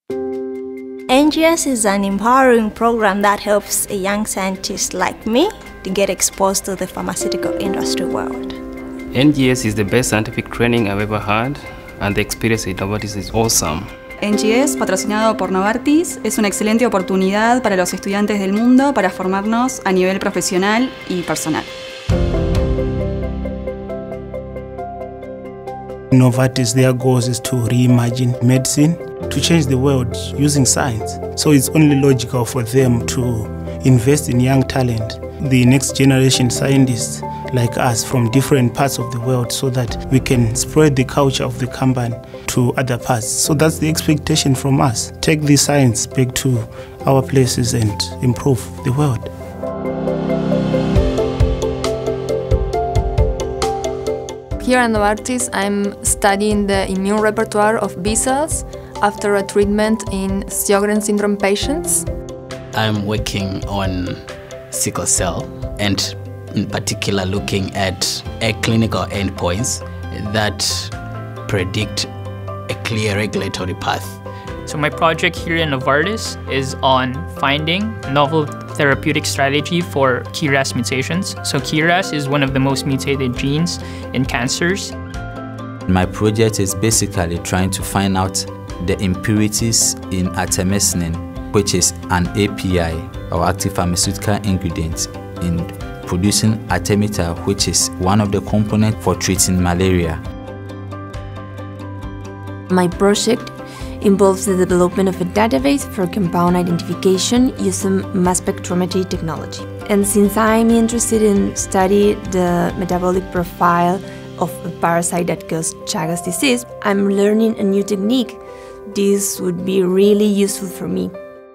NGS is an empowering program that helps a young scientist like me to get exposed to the pharmaceutical industry world. NGS is the best scientific training I've ever had, and the experience at Novartis is awesome. NGS, patrocinado por Novartis, es una excelente oportunidad para los estudiantes del mundo para formarnos a nivel profesional y personal. Novartis, their goals is to reimagine medicine, to change the world using science. So it's only logical for them to invest in young talent, the next generation scientists like us from different parts of the world, so that we can spread the culture of the company to other parts. So that's the expectation from us. Take the science back to our places and improve the world. Here at Novartis, I'm studying the immune repertoire of B cells after a treatment in Sjögren's syndrome patients. I'm working on sickle cell, and in particular looking at clinical endpoints that predict a clear regulatory path. So my project here in Novartis is on finding novel therapeutic strategy for KRAS mutations. So KRAS is one of the most mutated genes in cancers. My project is basically trying to find out the impurities in artemisinin, which is an API, or active pharmaceutical ingredient, in producing artemether, which is one of the components for treating malaria. My project involves the development of a database for compound identification using mass spectrometry technology. And since I'm interested in studying the metabolic profile of a parasite that causes Chagas disease, I'm learning a new technique. This would be really useful for me.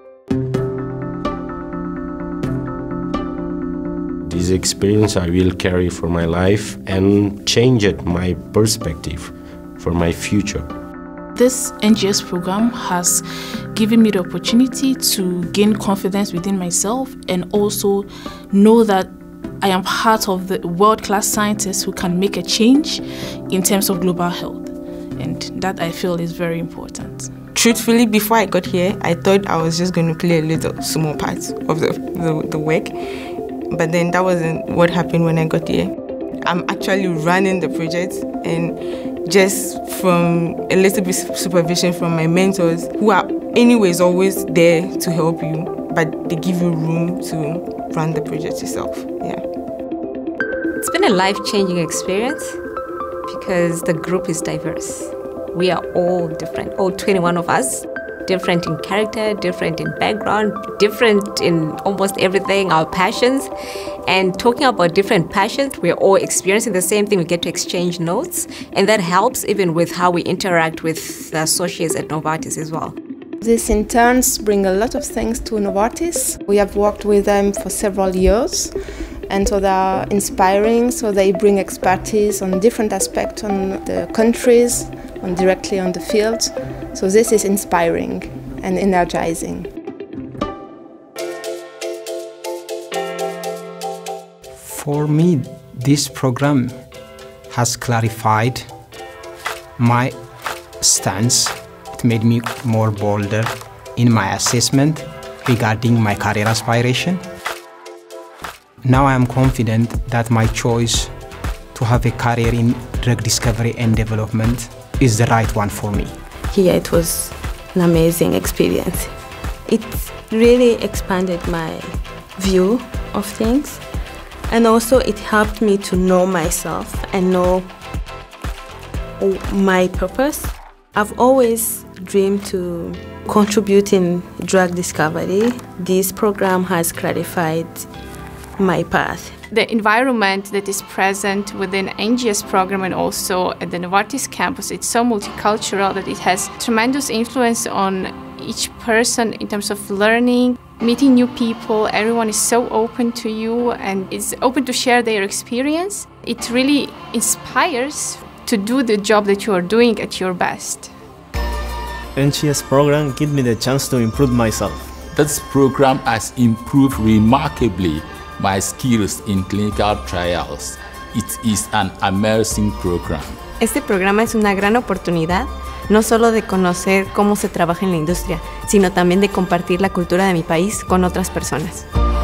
This experience I will carry for my life and changed my perspective for my future. This NGS program has given me the opportunity to gain confidence within myself and also know that I am part of the world-class scientists who can make a change in terms of global health. And that I feel is very important. Truthfully, before I got here, I thought I was just going to play a little small part of the work. But then that wasn't what happened when I got here. I'm actually running the project, and just from a little bit supervision from my mentors, who are anyways always there to help you, but they give you room to run the project yourself. Yeah. It's been a life-changing experience because the group is diverse. We are all different, all 21 of us, different in character, different in background, different in almost everything, our passions. And talking about different passions, we're all experiencing the same thing. We get to exchange notes, and that helps even with how we interact with the associates at Novartis as well. These interns bring a lot of things to Novartis. We have worked with them for several years, and so they are inspiring, so they bring expertise on different aspects on the countries, and directly on the field. So this is inspiring and energizing. For me, this program has clarified my stance. It made me more bolder in my assessment regarding my career aspiration. Now I am confident that my choice to have a career in drug discovery and development is the right one for me. Here it was an amazing experience. It really expanded my view of things, and also it helped me to know myself and know my purpose. I've always dreamed to contribute in drug discovery. This program has clarified my path. The environment that is present within NGS program and also at the Novartis campus, it's so multicultural that it has tremendous influence on each person in terms of learning, meeting new people. Everyone is so open to you and is open to share their experience. It really inspires to do the job that you are doing at your best. NGS program gave me the chance to improve myself. This program has improved remarkably my skills in clinical trials. It is an amazing program. Este programa es una gran oportunidad no solo de conocer cómo se trabaja en la industria, sino también de compartir la cultura de mi país con otras personas.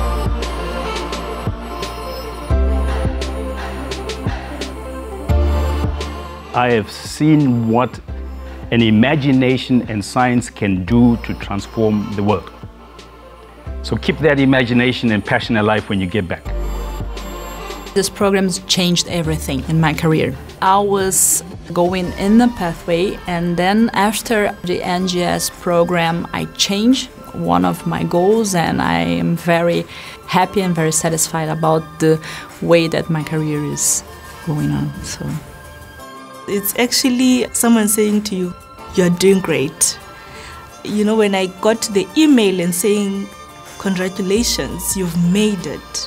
I have seen what an imagination and science can do to transform the world. So keep that imagination and passion alive when you get back. This program's changed everything in my career. I was going in the pathway, and then after the NGS program, I changed one of my goals, and I am very happy and very satisfied about the way that my career is going on. So it's actually someone saying to you, "You're doing great." You know, when I got the email and saying, "Congratulations, you've made it,"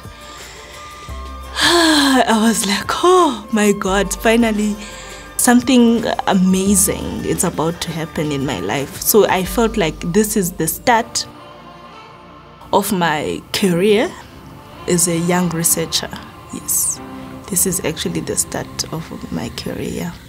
I was like, oh my God, finally something amazing is about to happen in my life. So I felt like this is the start of my career as a young researcher. Yes, this is actually the start of my career.